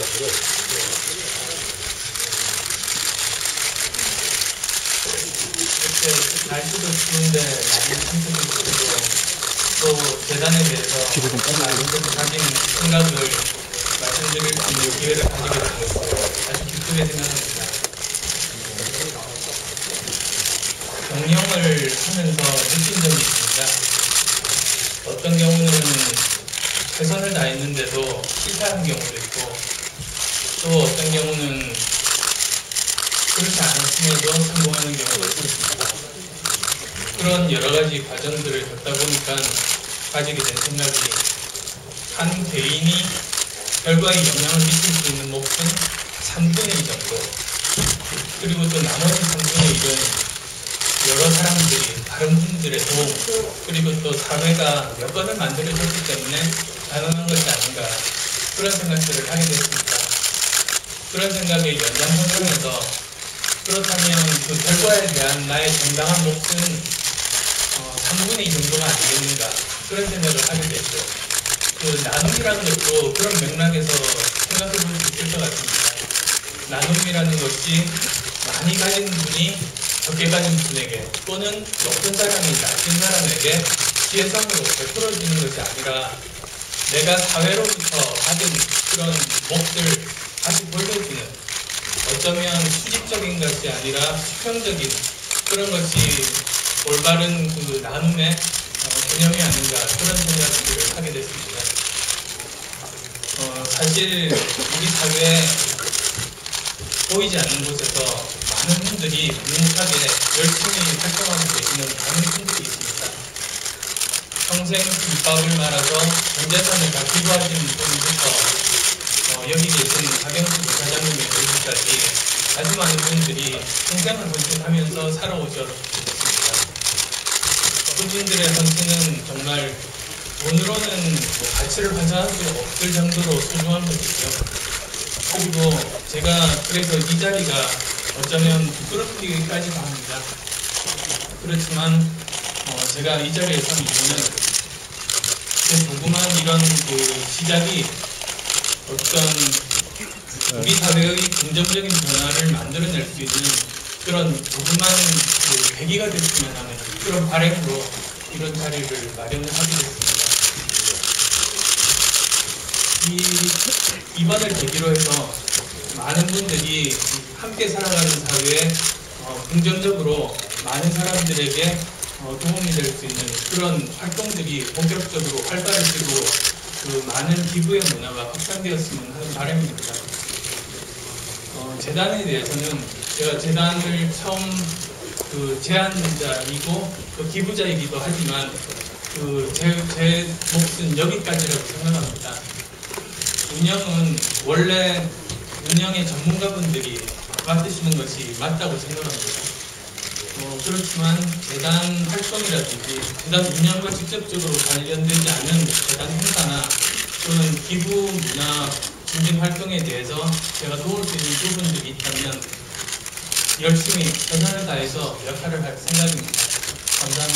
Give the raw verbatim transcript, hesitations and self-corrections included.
이렇게 날씨도 추운데 많이 참석해주시고 또 재단에 대해서 많은 가진 생각을 말씀드릴 수 있는 기회를 가지게 된 것을 아주 기쁘게 생각합니다. 경영을 하면서 느낀 점이 있습니다. 어떤 경우는 최선을 다했는데도 실패한 경우도 있고 또 어떤 경우는 그렇지 않았음에도 성공하는 경우도 있습니다. 그런 여러 가지 과정들을 겪다 보니까 가지게 된 생각이 한 개인이 결과에 영향을 미칠 수 있는 몫은 삼분의 이 정도, 그리고 또 나머지 삼분의 일은 여러 사람들이 다른 분들의 도움, 그리고 또 사회가 여건을 만들어줬기 때문에 가능한 것이 아닌가, 그런 생각들을 하게 됐습니다. 그런 생각의 연장선상에서 그렇다면 그 결과에 대한 나의 정당한 몫은 어, 삼분의 이 정도가 아니겠는가, 그런 생각을 하게 됐죠. 그 나눔이라는 것도 그런 맥락에서 생각해 볼 수 있을 것 같습니다. 나눔이라는 것이 많이 가진 분이 적게 가진 분에게 또는 높은 사람이 낮은 사람에게 지혜성으로 베풀어지는 것이 아니라 내가 사회로부터 받은 그런 몫을 다시 돌려주는, 어쩌면 수직적인 것이 아니라 수평적인 그런 것이 올바른 그 나눔의 어, 개념이 아닌가, 그런 생각을 하게 됐습니다. 어, 사실 우리 사회에 보이지 않는 곳에서 많은 분들이 묵묵하게 열심히 활동하고 계시는 많은 분들이 있습니다. 평생 김밥을 말아서 전 재산을 다 기부하시는 분부터 어, 여기 계신 박영수 부사장님의 분들까지 아주 많은 분들이 평생을 헌신하면서 살아오셨습니다. 그분들의 헌신은 정말 돈으로는 뭐 가치를 환산할 수 없을 정도로 소중한 것이고요. 그리고 제가 그래서 이 자리가 어쩌면 부끄럽기까지도 합니다. 그렇지만 어 제가 이 자리에 선 이유는 그 조그만 이런 그 시작이 어떤 우리 사회의 긍정적인 변화를 만들어낼 수 있는 그런 조그만 그 계기가 됐으면 하는 그런 바람으로 이런 자리를 마련을 하게 됐습니다. 이, 이번을 계기로 해서 많은 분들이 함께 살아가는 사회에 어, 긍정적으로 많은 사람들에게 어, 도움이 될 수 있는 그런 활동들이 본격적으로 활발해지고 그 많은 기부의 문화가 확산되었으면 하는 바람입니다. 어, 재단에 대해서는 제가 재단을 처음 그 제안자이고 그 기부자이기도 하지만 그 제, 제 몫은 여기까지라고 생각합니다. 운영은 원래 운영의 전문가분들이 맡으시는 것이 맞다고 생각합니다. 어, 그렇지만 재단 활동이라든지 재단 운영과 직접적으로 관련되지 않은 재단 행사나 또는 기부 문화 증진 활동에 대해서 제가 도울 수 있는 부분들이 있다면 열심히 최선을 다해서 역할을 할 생각입니다. 감사합니다.